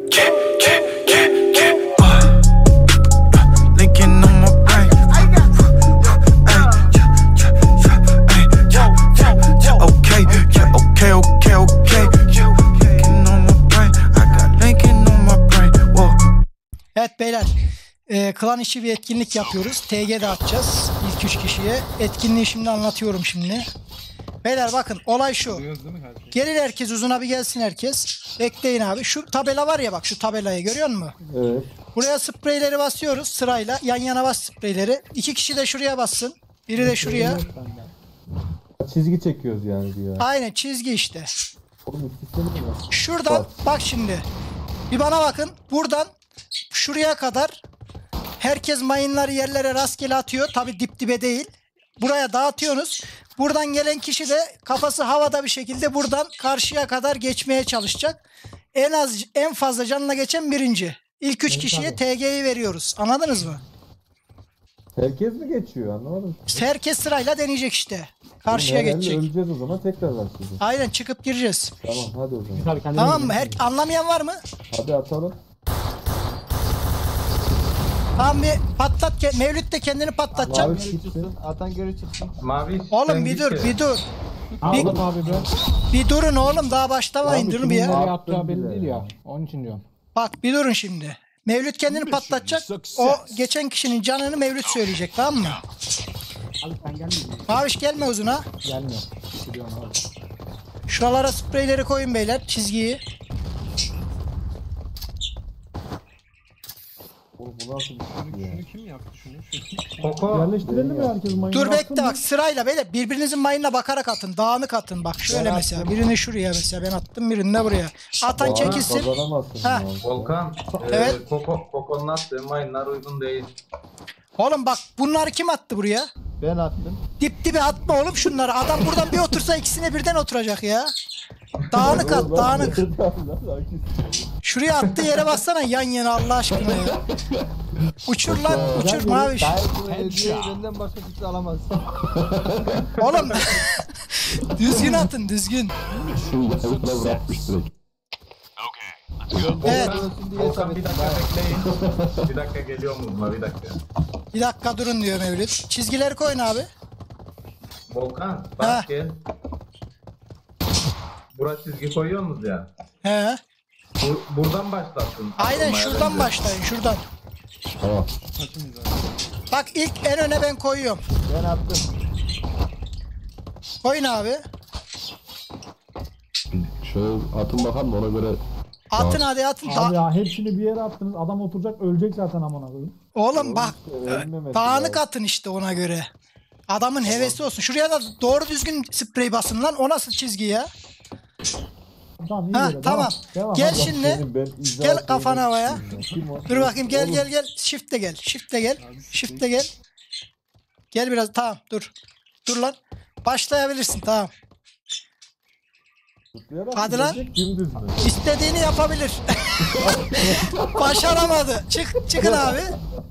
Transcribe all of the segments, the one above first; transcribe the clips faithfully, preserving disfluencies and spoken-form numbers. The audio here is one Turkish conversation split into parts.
Evet beyler, e, klan işi bir etkinlik yapıyoruz. T G dağıtacağız ilk üç kişiye. Etkinliği şimdi anlatıyorum şimdi. Beyler bakın, olay şu. Gelir herkes, uzuna bir gelsin herkes. Bekleyin abi. Şu tabela var ya, bak şu tabelayı görüyor musun? Evet. Buraya spreyleri basıyoruz sırayla. Yan yana bas spreyleri. İki kişi de şuraya bassın. Biri de şuraya. Çizgi çekiyoruz yani diyor. Aynen, çizgi işte. Oğlum, Şuradan bak şimdi. Bir bana bakın. Buradan şuraya kadar herkes mayınları yerlere rastgele atıyor. Tabi dip dibe değil. Buraya dağıtıyorsunuz. Buradan gelen kişi de kafası havada bir şekilde buradan karşıya kadar geçmeye çalışacak. En az, en fazla canına geçen birinci. İlk üç kişiye T G'yi veriyoruz. Anladınız mı? Herkes mi geçiyor, anlamadım. Herkes sırayla deneyecek işte. Karşıya Herhalde geçecek. öleceğiz o zaman, tekrar başlayacağız. Aynen, çıkıp gireceğiz. Tamam, hadi o zaman. Tamam mı? Her, anlamayan var mı? Hadi atalım. Tamam, bir patlat. Mevlüt de kendini patlatacak. Mavi çıksın. Atan geri çıksın. Mavi. Oğlum bir dur, bir dur. Bir, Aldım abi ben. bir durun oğlum, daha başlamayın. Abi, Durun bir ya. Nereye atacağı belli değil ya. Onun için diyorum. Bak bir durun şimdi. Mevlüt kendini patlatacak. O geçen kişinin canını Mevlüt söyleyecek, tamam mı? Abi sen gelmiyorsun. Maviş gelme uzuna. Gelmiyor. Gidiyorum abi. Şuralara spreyleri koyun beyler, çizgiyi. Oğlum bu nasıl bir şey ya? Şunu kim yaptı şunu? şunu. Koko. Yerleştirelim mi herkes mayını? Dur bekle bak, sırayla beyler birbirinizin mayınına bakarak atın. Dağınık atın bak, şöyle Ben mesela. attım. Birini şuraya mesela, ben attım, birini de buraya. Atan Aa, çekilsin. kazanamazsın Ha. ya. Volkan. Evet. E, Koko, Koko'nun attığı mayınlar uygun değil. Oğlum bak, bunları kim attı buraya? Ben attım. Dip dibe atma oğlum şunları. Adam buradan bir otursa ikisine birden oturacak ya. Dağınık at, dağınık. Şuraya attığı yere bassana yan yana Allah aşkına ya. Uçur lan, uçur Maviş. Hayır bu hediyeyi benden başka kimse alamaz. Oğlum düzgün atın, düzgün. Evet. Volkan bir dakika bekleyin. Bir dakika geliyor mu? Bir dakika. Bir dakika durun diyor Mevlüt. Çizgileri koyun abi. Volkan Ha. bak gel. Buraya çizgi koyuyorsunuz ya. He. Bu, buradan başlattın. Aynen, Atılmaya şuradan bence. başlayın, şuradan. Tamam. Bak ilk en öne ben koyuyorum. Ben attım. Koyun abi. Şöyle atın bakalım ona göre. Atın hadi atın. Abi Da ya hepsini bir yere attınız. Adam oturacak ölecek zaten amına koyayım. Oğlum bak, Ölmemesi dağınık lazım. atın işte ona göre. Adamın hevesi olsun. Şuraya da doğru düzgün sprey basın lan. O nasıl çizgi ya? Tamam iyi Ha böyle. tamam. Devam. Gel Hadi. şimdi. Senin ben izah Gel etmeye kafana havaya. çalışıyorum ya. Kim o? Dur bakayım, gel Oğlum, gel gel. Shift'le gel. Shift'le gel. Shift'le gel. Gel biraz, tamam dur. Dur lan. Başlayabilirsin, tamam. zıplayarak Hadi mı lan. gidecek, dümdüz mü? İstediğini yapabilir. Başaramadı. Çık, çıkın abi.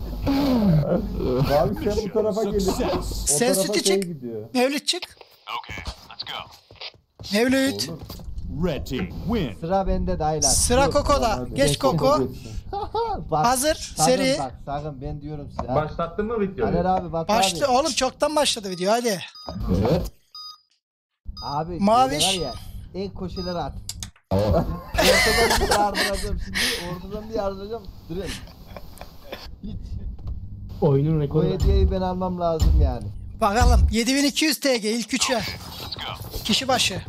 Abi sen bu tarafa gelin. O Sen tarafa sütü şey çık. gidiyor. Mevlüt çık. Mevlüt. Oğlum, Red team win. Sıra bende dayılar. Sıra Dur. Koko'da. hadi. Geç Koko. geçsin. Bak, Hazır. sakın Seri. Bak sakın ben diyorum size. ha. Başlattın mı videoyu? Taner abi bak Başla. abi. Oğlum çoktan başladı video, hadi. Evet. Abi Maviş. şöyle var ya. En koşuları at. Tamam. Ortadan bir yardıracağım şimdi. Ortadan bir yardıracağım. Durun. Hiç. Oyunun Bu rekoru. hediyeyi ben almam lazım yani. Bakalım. yedi bin iki yüz T G ilk üçe. Kişi başı.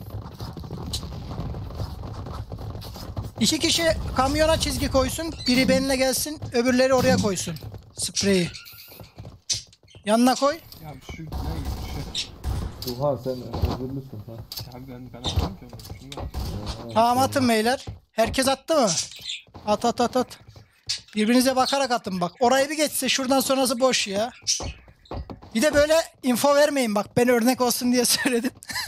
İki kişi kamyona çizgi koysun. Biri benimle gelsin. Öbürleri oraya koysun. Spreyi. Yanına koy. Ya şu ne şu. Duhan sen özürlüsün ha. Abi ben ben anlamadım ki onu. Şunu at. Tamam atın beyler. Herkes attı mı? At at at at. Birbirinize bakarak atın bak. Orayı bir geçse şuradan sonrası boş ya. Bir de böyle info vermeyin bak. Ben örnek olsun diye söyledim.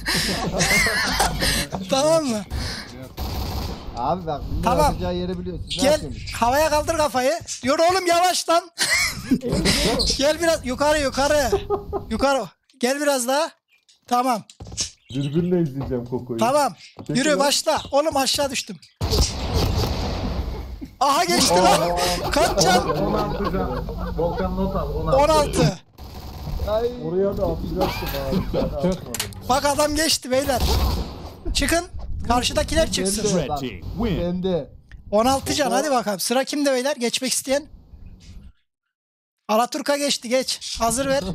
Tamam mı? Abi bak bunun Tamam. atacağı yeri biliyorsun. Ne Gel yapıyorsun? havaya kaldır kafayı. Diyor oğlum yavaş lan. Gel biraz yukarı yukarı. Yukarı. Gel biraz daha. Tamam. Dürbünle izleyeceğim Koko'yu. Tamam. Peki Yürü lan. başla. Oğlum aşağı düştüm. Aha geçti lan. Kaç can? on altı can. Volkan not al. on altı. on altı. Ay. Oraya da atacaktım abi. Ben atmadım. Bak adam geçti beyler. Çıkın. Karşıdakiler çıksın. Red team win. Bende. on altı can hadi bakalım. Sıra kimde beyler? Geçmek isteyen. Alaturka geçti geç. Hazır ver.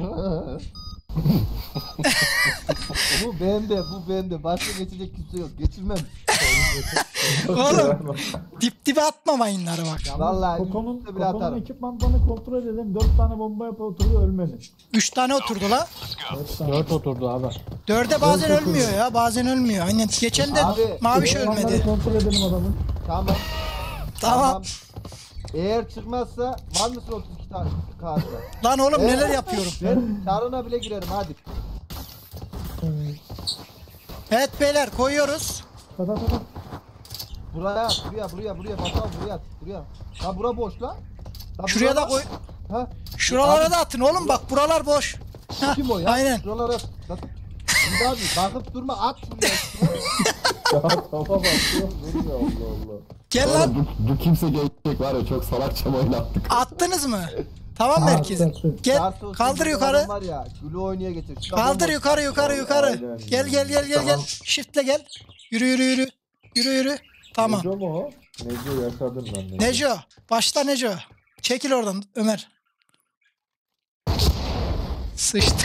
Bu bende, bu bende. Başka geçecek kimse yok. Geçirmem. Oğlum dip dibe atma mayınları bak. Vallahi Koko'nun üstüne bile Koko'nun atarım. ekipmanlarını kontrol edelim. dört tane bomba yapıp oturdu ölmedi. üç tane oturdu la. dört oturdu abi. Dörde bazen ölmüyor ya. Bazen ölmüyor. Aynen. Geçen de Abi, Maviş Ekipmanları ölmedi. kontrol edelim adamın. Tamam. Tamam. Eğer çıkmazsa var mısın otuz iki tane kağıtta? Lan oğlum Evet. neler yapıyorum. Ben çarına bile girerim hadi. Evet beyler koyuyoruz. Tata tata. Buraya at, buraya buraya buraya bakalım buraya at, buraya. Ha bura boş lan. Ha, Şuraya da bura- koy. Ha Şuralara da atın oğlum bak buralar boş. Hah, kim o ya? Aynen. Şuralara at. Bak. Şimdi abi bakıp durma at şuraya. Ya tamam atıyorum. Vuruyor Allah Allah. Gel lan. Oğlum, bu, bu kimse gelecek var ya çok salakça oynattık. Attınız mı? Tamam mı herkes? attık. Gel Dark Souls'un kaldır bir yukarı. adam Var ya, gülü oynaya getir. Şuna Kaldır bomba- yukarı yukarı yukarı. Aynen. Gel gel gel gel gel. Shift'le gel. Yürü yürü yürü. Yürü yürü. Tamam. Neco mu o? Neco yaşadım ben. Neco. Neco. Başla Neco. Çekil oradan Ömer. Sıçtı.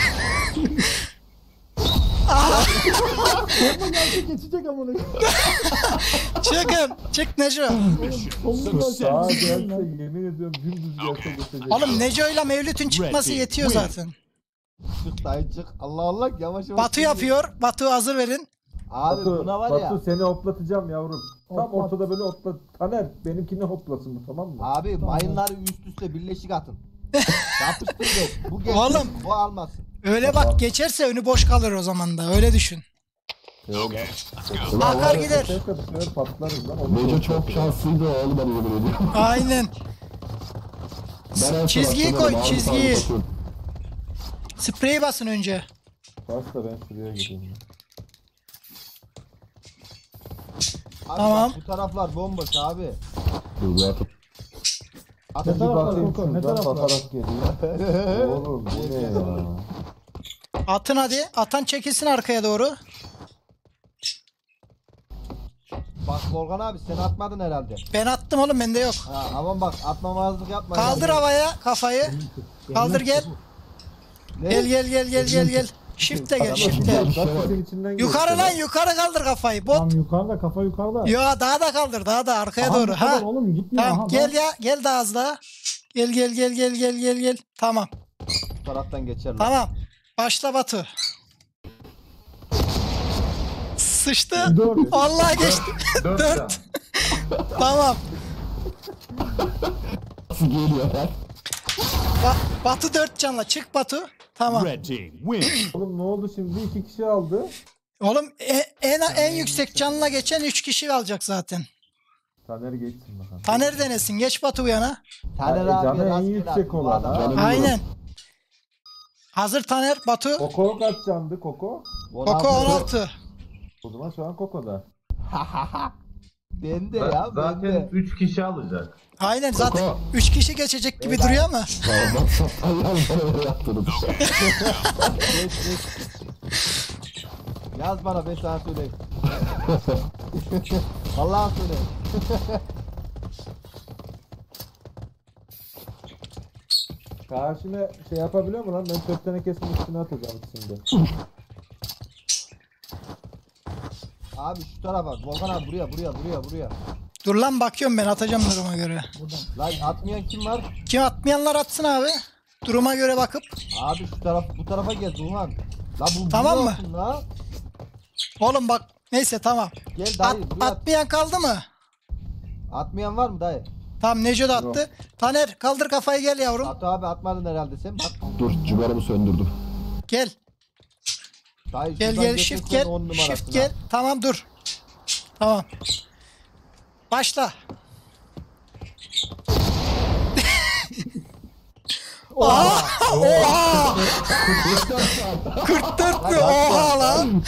Geçecek amına. Çıkın. Çık Neco. Sağa gelse yemin ediyorum dümdüz gelse geçecek. Oğlum Neco'yla Mevlüt'ün çıkması Red yetiyor team zaten. Çık dayı çık. Allah Allah yavaş yavaş. Batu yapıyor. Batu hazır verin. Abi Batu, buna var ya. Batu seni hoplatacağım yavrum. Tam Hoplat. ortada böyle hoplat. Taner benimkini hoplasın bu tamam mı? Abi mayınları üst üste birleşik atın. Yapıştır bu gelsin. Oğlum. Bu almasın. Öyle bak geçerse önü boş kalır o zaman da. Öyle düşün. Ulan Akar var ya, gider. Şaka dışarı patlarız lan. Onu Neco çok şanslıydı oğlum ben yemin ediyorum. Aynen. Ben en son Çizgiyi hatırlıyorum, koy, abi çizgiyi. sağ olun. Spreyi basın önce. Bas da ben şuraya gideyim. ya. Abi Tamam. bak, bu taraflar bomboş abi. Dur bir atıp. Atın Bir Ne taraflar bakayım Koko, ne şuradan taraflar? bakarak geliyor. Oğlum bu ne ya? Atın hadi. Atan çekilsin arkaya doğru. Bak Volkan abi sen atmadın herhalde. Ben attım oğlum bende yok. Ha, aman bak atmamazlık yapma. Kaldır ya. havaya kafayı. Kaldır gel. Ne? Gel gel gel gel gel gel. Shift'e gel shift'e. Bir şey var. Bak senin içinden Yukarı geçti lan yukarı kaldır kafayı. Tamam Bot. yukarıda kafa yukarıda. Yo daha da kaldır daha da arkaya Aha, doğru. bu kadar Ha. Oğlum gitmiyor. Tamam Aha, gel bak. ya gel daha az daha. Gel gel gel gel gel gel gel. Tamam. Bu taraftan geçerler. Tamam. Başla Batu. Sıçtı. Dört. Vallahi geçti. Dört Dört. can. Tamam. Nasıl geliyor lan? Ba- Batu dört canla. Çık Batu. Tamam. Red team win. Oğlum ne oldu şimdi? İki kişi aldı. Oğlum e- en en yüksek canla geçen üç kişi alacak zaten. Taner geçsin bakalım. Taner denesin. Geç Batu bu yana. Taner Ya, abi canı en rastgele yüksek atın bu olan adamı. ha. Canım Aynen. Hazır Taner. Batu. Koko kaç candı Koko? Koko on altı. O zaman şu an Koko'da. Bende ya Zaten bende. üç kişi alacak. Aynen zaten Koko. üç kişi geçecek gibi duruyor ama. Bak saptan yan bana böyle yaptınız. Geç, geç. Yaz bana ben sana söyleyeyim. Vallahi söyle. Karşına şey yapabiliyor mu lan? Ben çöp tenekesinin üstüne atacağım şimdi. Abi şu tarafa. Volkan abi buraya buraya buraya buraya. Dur lan bakıyorum ben atacağım duruma göre. Lan atmayan kim var? Kim atmayanlar atsın abi. Duruma göre bakıp. Abi şu taraf bu tarafa gel Duhan. La bu Tamam bu mı? olsun La. Oğlum bak neyse tamam. Gel At, dayı buraya at. atmayan kaldı mı? Atmayan var mı dayı? Tamam Neco da attı. Taner kaldır kafayı gel yavrum. Batu abi atmadın herhalde sen. Bak. Dur cigarımı söndürdüm. Gel. Dayı Gel şuradan gel geçersen shift gel. on numarasın Shift ha. gel. Tamam dur. Tamam. Başla. Oha! Oha! kırk dört mü? Oha lan.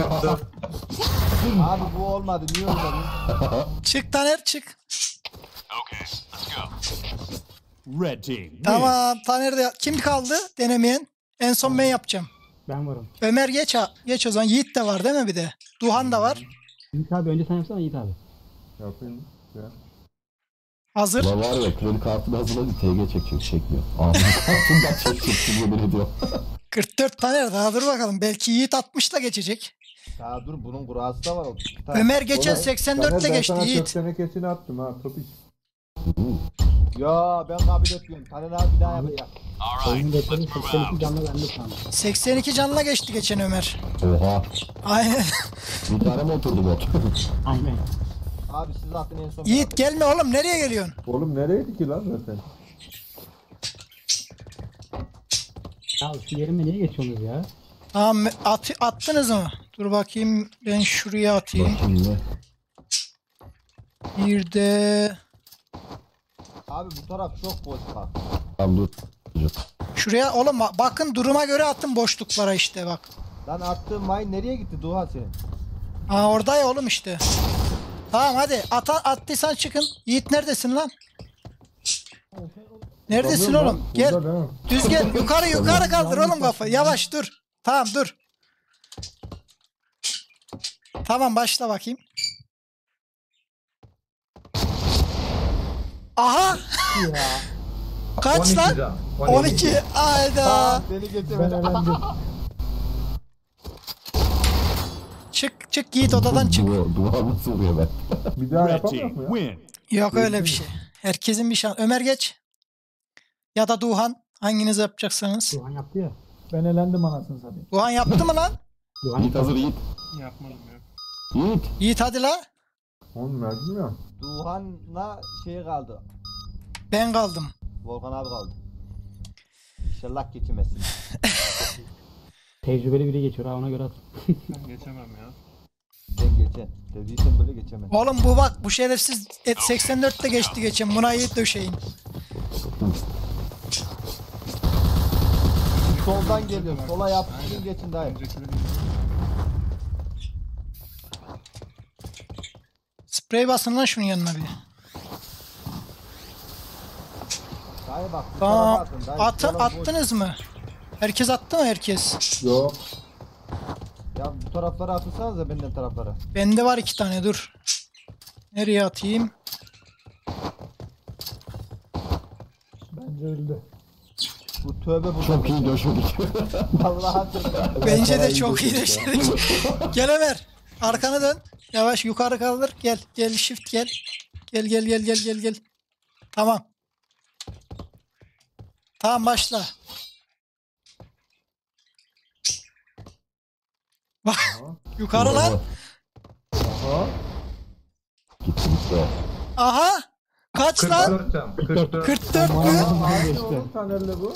Abi bu olmadı niye olmadı? Çık Taner çık. Red team wins. Tamam. Taner de kim kaldı denemeyen? En son ben yapacağım. Ben varım. Ömer geç ha- geç o zaman. Yiğit de var değil mi bir de? Duhan da var. Yiğit abi önce sen yapsana Yiğit abi. Yapayım. Ya. Hazır. Ulan var ya kredi kartını hazırladı T G çekecek çekmiyor. Abi kartından çekecek yemin ediyorum. kırk dört Taner daha dur bakalım. Belki Yiğit altmış da geçecek. Ya dur bunun kurası da var. O iki tane- Ömer geçen Oğlum, seksen Taner, dörtte ben geçti sana Yiğit. çöp tenekesini attım ha topiş. Ya ben kabul etmiyorum. Taner abi bir daha yapacak. Oyunu bekledim. seksen iki canlı bende şu anda. seksen iki canla geçti geçen Ömer. Oha. Aynen. Bir tane mi oturdu bot? Aynen. Abi siz zaten en son... Yiğit gelme oğlum nereye geliyorsun? Oğlum nereydi ki lan zaten? Ya şu yerime niye geçiyorsunuz ya? Tamam at, attınız mı? Dur bakayım ben şuraya atayım. Bakayım ne? Bir de Abi bu taraf çok boş bak. Tamam dur. şuraya oğlum bak- bakın duruma göre attım boşluklara işte bak. Lan attığın mayın nereye gitti Duha senin? Ha orada ya oğlum işte. Tamam hadi at, attıysan çıkın. Yiğit neredesin lan? Neredesin Bulamıyorum oğlum? lan. Gel. Burada değil mi? Düz gel. Yukarı yukarı kaldır oğlum kafayı. Yavaş dur. Tamam dur. Tamam başla bakayım. Ya. Aha! Kaç on iki lan? can. on iki. Hayda. Aa, seni Ben geçemedim. elendim. Çık çık Yiğit odadan çık. Duvar, duvar nasıl vuruyor ben? Bir daha Red yapamıyor team mu ya? win. Yok öyle bir şey. Herkesin bir şans. Ömer geç. Ya da Duhan. Hanginiz yapacaksanız. Duhan yaptı ya. Ben elendim anasını satayım. Duhan yaptı mı lan? Duhan Yiğit hazır Yiğit. yapmadım ya. Yiğit. Yiğit hadi la. Oğlum ben bilmiyorum. Duhan'la şey kaldı. Ben kaldım. Volkan abi kaldı. İnşallah geçemezsin. Tecrübeli biri geçiyor ha ona göre at. Ben geçen. Dediysen böyle geçemem. Oğlum bu bak bu şerefsiz et seksen dörtte geçti geçen. Buna Yiğit döşeyin. Soldan geliyor. Sola yaptığın geçin dayı. Sprey basın lan şunun yanına bir. Dayı bak. bu tarafa Tamam. atın, dayı. Atı, Sola boş. attınız mı? Herkes attı mı herkes? Yok. Ya bu taraflara atırsanız da benden taraflara. Bende var iki tane dur. Nereye atayım? Bence öldü. Bu tövbe bu. Çok iyi döşedik. Vallahi tövbe. Bence de çok iyi deşledik. Gel Ömer. Arkanı dön. Yavaş yukarı kaldır. Gel. Gel shift gel. Gel gel gel gel gel gel. Tamam. Tamam başla. Bak. Yukarı lan. Aha. Gitti gitti. Aha. Kaç lan? kırk dört can. kırk dört. kırk dört mü? Aynı oğlum Taner'le bu.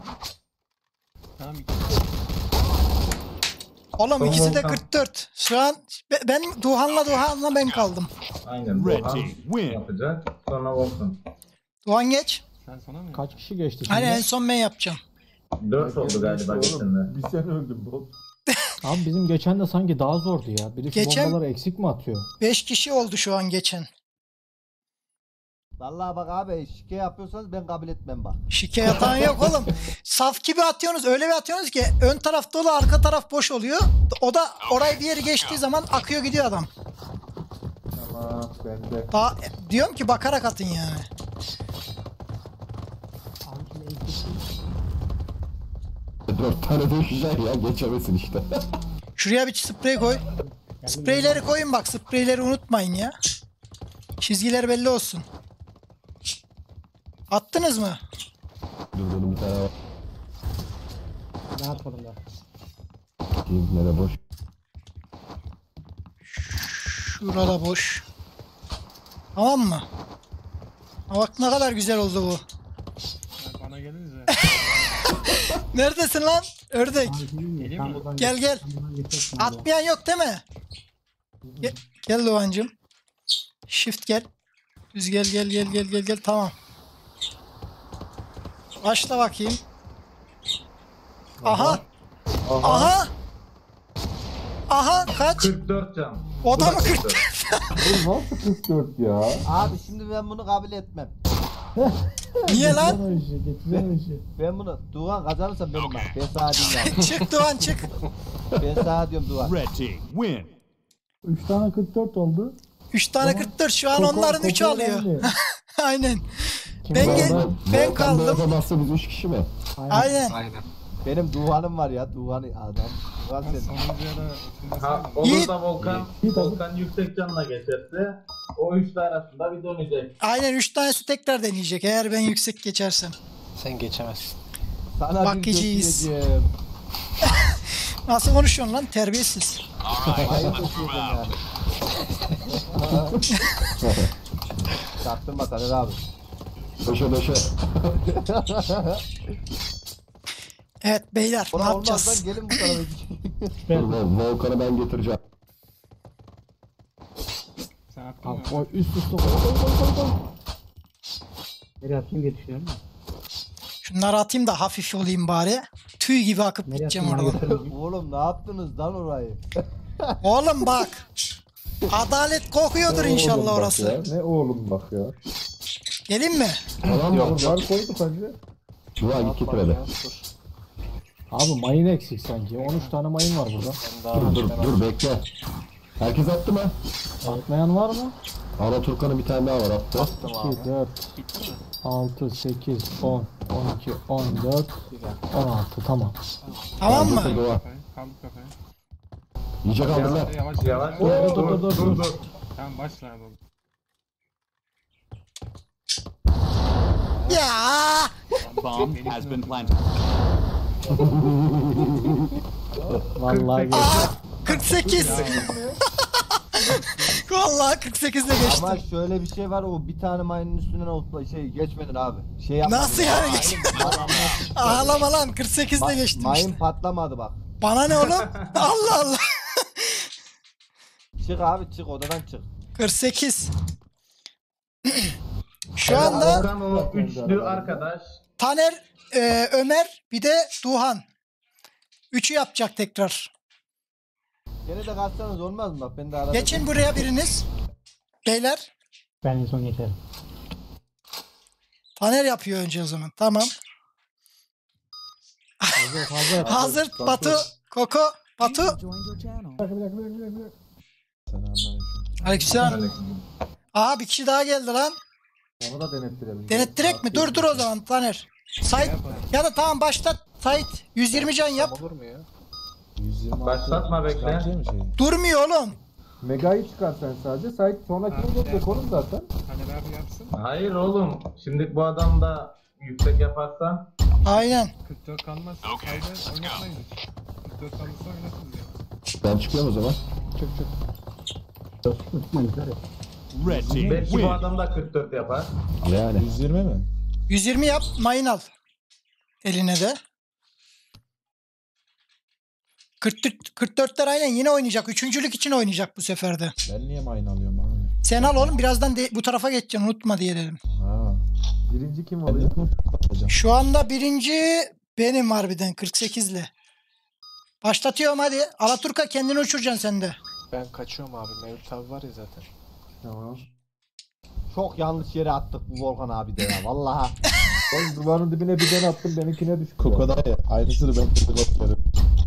Oğlum ikisi de Tamam. kırk dört. Şu an be- ben Duhan'la Duhan'la ben kaldım. Aynen. Red Doğan team win. yapacak. Sonra Volkan. Duhan geç. Kaç kişi geçti şimdi? Hani en son ben yapacağım. dört oldu galiba Oğlum, geçende. Bir sen öldün bot. Abi bizim geçen de sanki daha zordu ya. Birisi Geçen- bombaları eksik mi atıyor? beş kişi oldu şu an geçen. Vallahi bak abi şike yapıyorsanız ben kabul etmem bak. Şike yatan yok oğlum. Saf gibi atıyorsunuz. Öyle bir atıyorsunuz ki ön taraf dolu arka taraf boş oluyor. O da orayı bir yeri geçtiği zaman akıyor gidiyor adam. Tamam bende. Daha, diyorum ki bakarak atın yani. Dört tane döşeceksin ya geçemesin işte. Şuraya bir sprey koy. Spreyleri koyun bak. Spreyleri unutmayın ya. Çizgiler belli olsun. Attınız mı? Dur benim bir tane var. Ne atmadım da. Bakayım nere boş. Şurada boş. Tamam mı? Ha bak ne kadar güzel oldu bu. Bana geliriz Neredesin lan? Ördek. Geleyim mi? Gel gel. Atmayan yok değil mi? Gel, gel Doğancığım. Shift gel. Düz gel gel gel gel gel gel tamam. Başla bakayım. Aha. Aha. Aha kaç? kırk dört can. O da Bu mı kırk dört? Oğlum nasıl kırk dört ya? Abi şimdi ben bunu kabul etmem. Niye lan? Geçeceğim o işi, geçeceğim o işi. Ben bunu Doğan kazanırsa benim bak. Ben sana diyeyim yani. Çık Doğan çık. Ben sana diyorum Doğan. Red team win. üç tane kırk dört oldu. üç tane Tamam. kırk dört şu an Koko- onların üçü Koko alıyor. önemli. Aynen. Ben, ge- Volkan- ben Volkan da kaldım. yapamazsa biz üç kişi mi? Aynen. Aynen. Benim Doğan'ım var ya. Doğan'ı adam. Doğan Ben sen. sonuncuya da Ha, oturmasaydım. olur Yiğit. da Volkan, Yiğit abi. Volkan yüksek canla geçerse o üçlü arasında bir dönecek. Aynen üç tanesi tekrar deneyecek eğer ben yüksek geçersem. Sen geçemezsin. Sana bir Bakıcıyız. göstereceğim. Nasıl konuşuyorsun lan terbiyesiz. Ayıp tutuyorsun yani. Çaktırma Taner abi. Döşe döşe. Evet beyler ne Buna olmaz lan yapacağız? gelin bu tarafa. Dur, Vol- Volkan'ı ben getireceğim. Sen attın Abi mı? koy üst üste koy koy koy koy koy. Nereye atayım diye düşünüyorum. Şunları atayım da hafif olayım bari. Tüy gibi akıp Nereye gideceğim atayım oradan. götürürüm. Oğlum ne yaptınız lan orayı? Oğlum bak. Adalet kokuyordur inşallah Oğlum bak orası. ya, ne oğlum bak ya. Gelin mi? Tamam mı? Yok, var koyduk hacı. Şuraya git getir hele. Abi mayın eksik sanki. on üç tane mayın var burada. Dur dur dur bekle. Herkes attı mı? Atlayan var mı? Alaturkan'ın bir tane daha var attı. iki, dört, altı, sekiz, on, on iki, on dört, on altı tamam. Tamam mı? Getir Doğan. Kafayı, kaldır kafayı. İyice kaldır. Yavaş Yavaş. yavaş. Dur, dur, dur, dur, dur. Tamam başla abi oğlum. Ya Bomb has been planted. Vallahi geçti. Aa, kırk sekiz. Vallahi kırk sekizle geçtim. Ama şöyle bir şey var o bir tane mayının üstünden otla şey geçmedin abi. Şey yapmadın. Nasıl yani geçtim? Ağlama lan kırk sekizle Ma- geçtim mayın işte. patlamadı bak. Bana ne oğlum? Allah Allah. Çık abi çık odadan çık. kırk sekiz. Şu anda Volkan o üçlü arkadaş. Taner, e, Ömer bir de Duhan. Üçü yapacak tekrar. Gene de kalksanız olmaz mı bak ben de arada. Geçin buraya biriniz. Beyler. Ben en son geçerim. Taner yapıyor önce o zaman. Tamam. Hazır hazır. Hazır Batu. Koko. Batu. Bir dakika bir dakika bir dakika. bir dakika. Selamünaleyküm. Aleykümselam. Aha bir kişi daha geldi lan. Onu da denettirelim. Denettirek mi? Dur dur o zaman Taner. Sait. Ya da tamam başlat. Sait. yüz yirmi can yap. Olur mu ya? yüz yirmi altı Başlatma, bekle. çıkartıyor mu şeyi? Durmuyor oğlum. Mega'yı çıkar sen sadece. Sait sonrakini de çekelim zaten. Taner abi yapsın. Hayır oğlum. Şimdi bu adam da yüksek yaparsa Aynen. kırk dört kalmaz. Haydi oynatmayın hiç. kırk dört kalırsa oynatırız ya. Ben çıkıyorum o zaman. Çık çık. Tutmayın yukarı. Red team belki bu win. adam da kırk dört yapar. Yani. yüz yirmi mi? yüz yirmi yap. Mayın al. Eline de. kırk dört, kırk dörtler aynen yine oynayacak. Üçüncülük için oynayacak bu sefer de. Ben niye mayın alıyorum abi? Sen al oğlum birazdan de, bu tarafa geçeceksin unutma diye dedim. Ha. Birinci kim oluyor? Şu anda birinci benim harbiden kırk sekizle. Başlatıyorum hadi. Alaturka kendini uçuracaksın sen de. Ben kaçıyorum abi. Mevlüt abi var ya zaten. Tamam. Çok yanlış yere attık bu Volkan abi de ya vallahi. Ben duvarın dibine bir den attım benimkine düştü. Kokoda ya. Aynısını ben kutluyorum.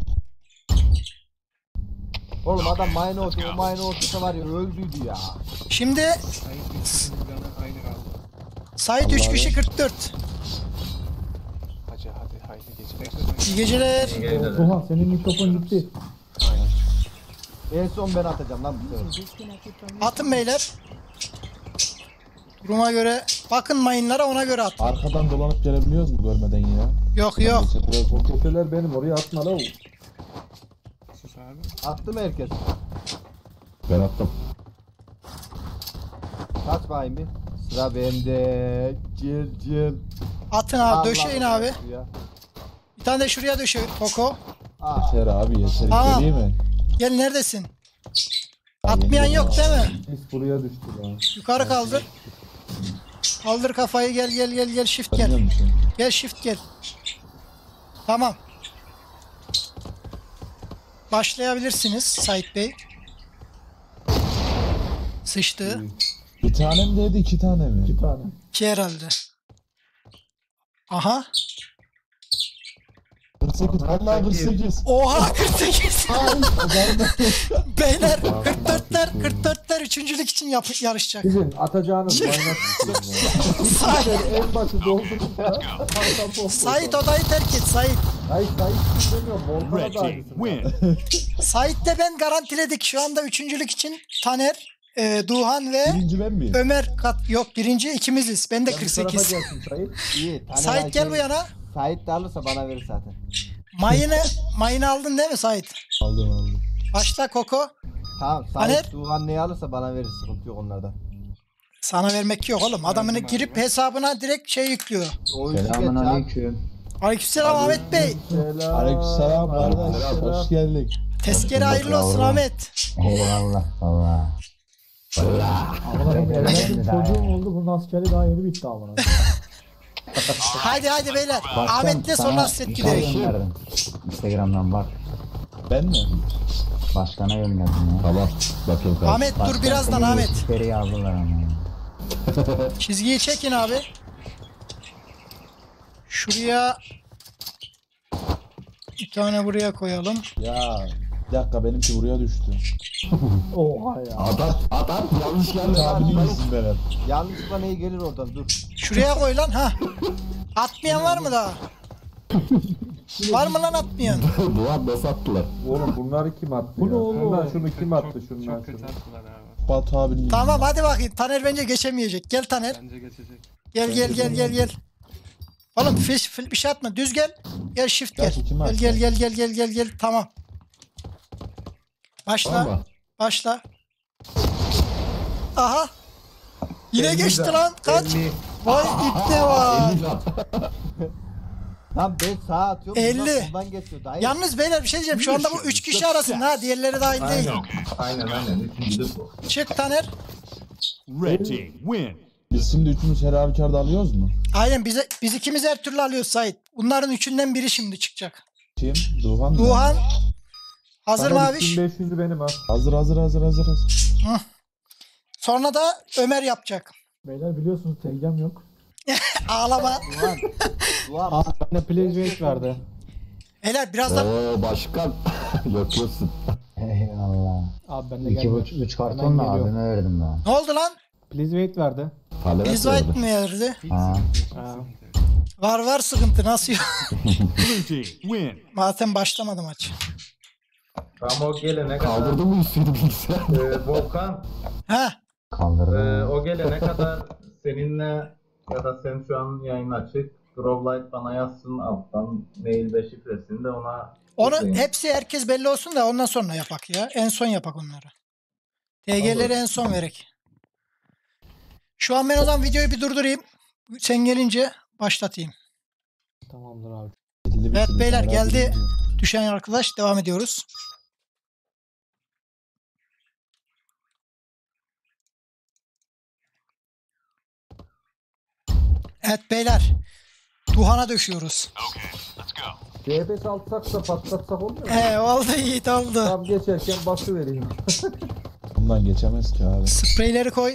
Oğlum adam mayını olsa o mayını olsa var ya öldüydü ya. Şimdi Sayın üç kişinin canı aynı kaldı. Sait üç kişi kırk dört. Hacı hadi haydi geçelim. Bekle ben. İyi geceler. İyi geceler. Duhan senin mikrofon gitti. En son ben atacağım lan bu sefer. Atın beyler. Duruma göre bakın mayınlara ona göre at. Arkadan dolanıp gelebiliyoruz mu görmeden ya? Yok yok. O köşeler benim oraya atma la. Sus abi. Attı mı herkes? Ben attım. Kaç bayım bir? Sıra bende. Cil cil. Atın abi Allah döşeyin Allah abi. ya. Bir tane de şuraya döşe Koko. Aa, Yeter abi yeter. Aa. Geleyim mi? Gel neredesin? Atmayan yok değil mi? Biz buraya düştü lan. Yukarı kaldır. Kaldır kafayı gel gel gel gel shift Tanıyor gel. musun? Gel shift gel. Tamam. Başlayabilirsiniz Sait Bey. Sıçtı. Bir tane mi dedi iki tane mi? İki tane. İki herhalde. Aha. kırk sekiz. Vallahi kırk sekiz. Oha kırk sekiz. Beyler kırk dörtler kırk dörtler üçüncülük için yap yarışacak. Sizin atacağınız maynak. Sait, En başı doldurun. Sait odayı terk et Sait. Hayır hayır demiyorum. Volkan'a Red da team aynısını. win. Sait'le ben garantiledik şu anda üçüncülük için Taner, e, Duhan ve Birinci ben miyim? Ömer kat yok birinci ikimiziz. Ben de kırk Bu tarafa sekiz. gelsin Sayın. İyi. Taner Sait gel bu Hakem- yana. Sait de alırsa bana verir zaten. Mayını mayını aldın değil mi Sait? Aldım aldım. Başla Koko. Tamam Taner? Sait Tuğhan neyi alırsa bana verir. Sıkıntı yok onlarda. Sana vermek yok oğlum. Adamını girip hesabına direkt şey yüklüyor. O işi geç ya. Aleykümselam Ahmet Bey. Selam. Aleykümselam kardeş. Selam. Hoş geldik. Tezkere hayırlı olsun Ahmet. Eyvallah. Allah. Ama benim evlendim çocuğum oldu. Bunun askeri daha yeni bitti amına. Haydi haydi beyler. Ahmet'le son hasret gidelim. Instagram'dan bak. Ben mi? Başkana gönderdim ya. Tamam. Bakayım kardeş. Ahmet dur birazdan Ahmet. Süperi yazdılar ama. Çizgiyi çekin abi. Şuraya bir tane buraya koyalım. Ya bir dakika benimki buraya düştü. Oha ya. Adam, adam yanlış geldi. Abinin yüzünden hep. Yanlışlıkla neyi gelir oradan dur. Şuraya koy lan ha. Atmayan var mı daha? Var mı lan atmayan? Duvar nasıl attılar? Oğlum bunları kim attı Bu ya? ne oğlum? Şundan şunu kim attı Çok, şundan çok kötü şunu? attılar abi. Batu abinin Tamam hadi bakayım. Taner bence geçemeyecek. Gel Taner. Bence geçecek. Gel gel gel gel gel. Oğlum fiş, fiş, bir şey atma. Düz gel. Gel shift gel. Gerçi kim Gel attı? gel gel gel gel gel gel. Tamam. Başla. Tamam. Başla. Aha. Yine elli geçti can, lan. Kaç? elli. Vay ipne var. elli can. Lan ben sağa atıyorum. elli. bunlar soldan geçiyor. Dayı. Yalnız beyler bir şey diyeceğim. Şu anda bu üç kişi arasında ha. Diğerleri dahil değil. Aynen. Aynen aynen. Üçüncü bu. Çık Taner. Red team win. Biz şimdi üçümüz her halükarda alıyoruz mu? Aynen bize, biz ikimiz her türlü alıyoruz Sait. Bunların üçünden biri şimdi çıkacak. Kim? Duhan mı? Duhan. Hazır mı abi? beş yüzü benim ha. Hazır hazır hazır hazır hazır. Sonra da Ömer yapacak. Beyler biliyorsunuz Telegram yok. Ağlama. Duhan. Duhan. Aa bana PlayStation verdi. Helal birazdan. Oo başkan. Yakıyorsun. Eyvallah. Abi ben de İki gelmiyor. buçuk, üç Hemen kartonla geliyorum. abime verdim ben. Ne oldu lan? Please wait verdi. Talep Biz verdi. mi verdi? Ha. Ha. Var var sıkıntı nasıl yok? Blue team win. Zaten başlamadı maç. Ama o gelene kadar. Kaldırdın mı üstünü bilgisayar? e, Volkan. Ha? e, Kaldırdım. o gelene kadar seninle ya da sen şu an yayın açık. Growlight bana yazsın alttan mail ve şifresini de ona Onu ekleyin. hepsi herkes belli olsun da ondan sonra yapak ya. En son yapak onları. T G'leri en son verek. Şu an ben o zaman videoyu bir durdurayım. Sen gelince başlatayım. Tamamdır abi. Evet beyler geldi. Düşen arkadaş devam ediyoruz. Evet beyler. Duhan'a döşüyoruz. C beş alsak da patlatsak olmuyor mu? He oldu Yiğit oldu. Tam geçerken bası vereyim. Bundan geçemez ki abi. Spreyleri koy.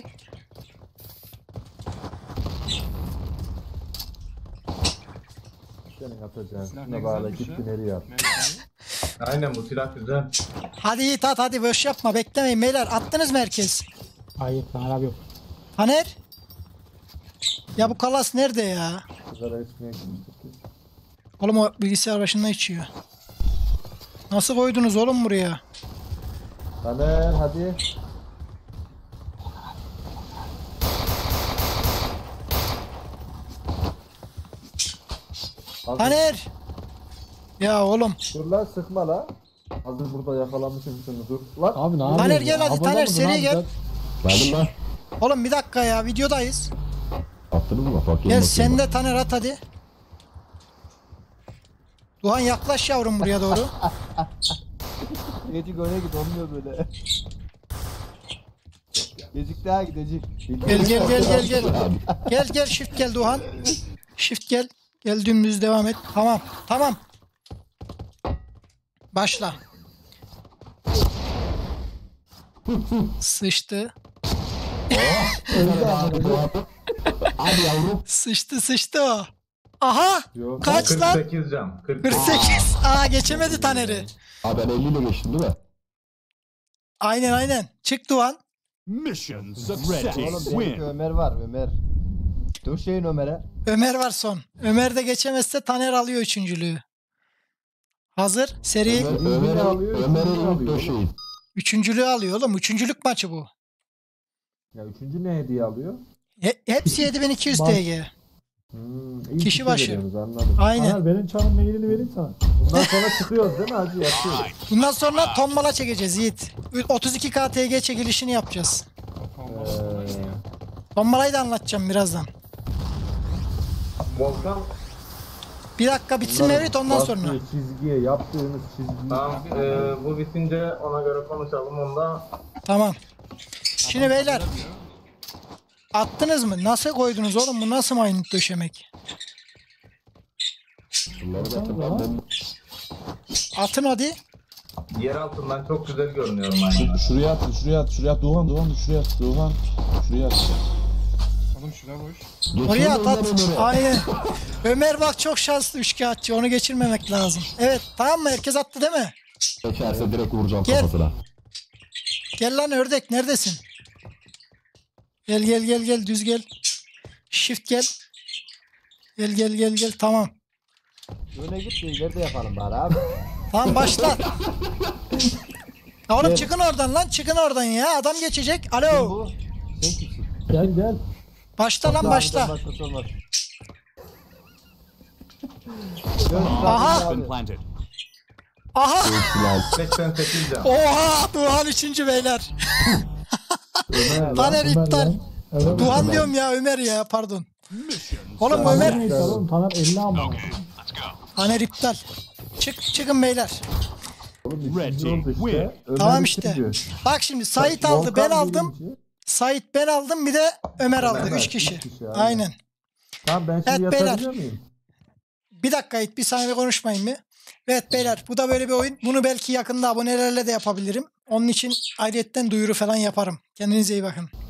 Senin atacağın. Silah Şuna ne bağla güzelmiş gitti ya. nereye at. Mehmet abi. Aynen bu silah güzel. Hadi Yiğit at hadi boş yapma beklemeyin beyler. Attınız mı herkes? Hayır Taner abi yok. Taner? Ya bu kalas nerede ya? Sigara içmeye gitmiştik. Oğlum o bilgisayar başında içiyor. Nasıl koydunuz oğlum buraya? Taner hadi. Hazır. Taner! Ya oğlum. Dur lan sıkma la. Hazır burada yakalamışım şunu dur. Lan. Abi ne yapıyorsun? Taner gel ya? hadi, Abone Taner, olun, seri ne gel. yapacağız? Verdim lan. Oğlum bir dakika ya videodayız. Attınız mı? Bakayım. Gel bakayım. sen de Taner at hadi. Duhan yaklaş yavrum buraya doğru. Gecik öne git olmuyor böyle. Gecik daha gidecek. Gel gel gel gel gel. Gel gel shift gel Duhan. Shift gel. Gel dümdüz devam et. Tamam tamam. Başla. Sıçtı. Hadi yavrum. Sıçtı sıçtı o. Aha! Yok. Kaç lan? kırk sekiz can. kırk kırk sekiz. sekiz. Aa geçemedi Taner'i. Abi ben elli ile geçtim değil mi? Aynen aynen. Çık Doğan. Mission Oğlum success. benimki Win. Ömer var Ömer. Döşeyin Ömer'e. Ömer var son. Ömer de geçemezse Taner alıyor üçüncülüğü. Hazır. Seri Ömer, Ömer Ömer'e alıyor, Ömer'e Ömer ilk alıyor. döşeyin. üçüncülüğü alıyor oğlum. Üçüncülük maçı bu. Ya üçüncü ne hediye alıyor? He- hepsi yedi bin iki yüz Bak. T G. Hmm, iyi Kişi fikir başı. veriyorsunuz, anladım. Aynen. Taner benim çanın mailini vereyim sana. Bundan sonra çıkıyoruz değil mi hacı? Yapıyoruz. Bundan sonra tombala çekeceğiz Yiğit. otuz iki K T G çekilişini yapacağız. Ee, Tombalayı da anlatacağım birazdan. Volkan Bir dakika bitsin Mevlüt ondan bastığı sonra. çizgiye, yaptığınız çizgiyi. tamam e, bu bitince ona göre konuşalım onda. Tamam. Şimdi beyler. Attınız mı? Nasıl koydunuz oğlum? Bu nasıl mayın döşemek? Bunları da Tamam, ben, ben Atın hadi. Yer altından çok güzel görünüyorum aynı. şuraya at, şuraya at, şuraya at. Doğan, Doğan, şuraya at, Doğan. Şuraya at. Oğlum şuna boş. Oraya at Geçiyorum at. ben Ömer'e. Aynen. Ömer bak çok şanslı üçkağıtçı. Onu geçirmemek lazım. Evet tamam mı? Herkes attı değil mi? Geçerse direkt vuracağım Gel. kafasına. Gel lan ördek neredesin? Gel gel gel gel düz gel. Shift gel. Gel gel gel gel tamam. Öne git de ileride yapalım bari abi. Tamam başla. Ya oğlum Gel. çıkın oradan lan çıkın oradan ya. Adam geçecek. Kim Alo. bu? Sen kimsin? Gel gel. Başla lan başla. Başkası olmaz. Aha. Has been planted. Aha. seksen sekiz can. Oha. Duhan üçüncü beyler. Ömer Taner Ömer iptal. lan. Ömer Duhan lan. diyorum ya Ömer ya pardon. Mission Oğlum Taner Ömer. neyse oğlum Taner elli ama. Taner iptal. Çık çıkın beyler. Oğlum Red üçüncü team oldu işte. win. Ömer Tamam işte. üçüncü. Bak şimdi Sait aldı ben Volkan aldım. birinci. Sait ben aldım bir de Ömer aldı. Ömer, Üç kişi. üç kişi, aynen. Aynen. Tamam ben şimdi Evet, beyler. yatabiliyor muyum? Bir dakika Yiğit, bir saniye konuşmayın mı? Evet beyler bu da böyle bir oyun. Bunu belki yakında abonelerle de yapabilirim. Onun için ayrıyetten duyuru falan yaparım. Kendinize iyi bakın.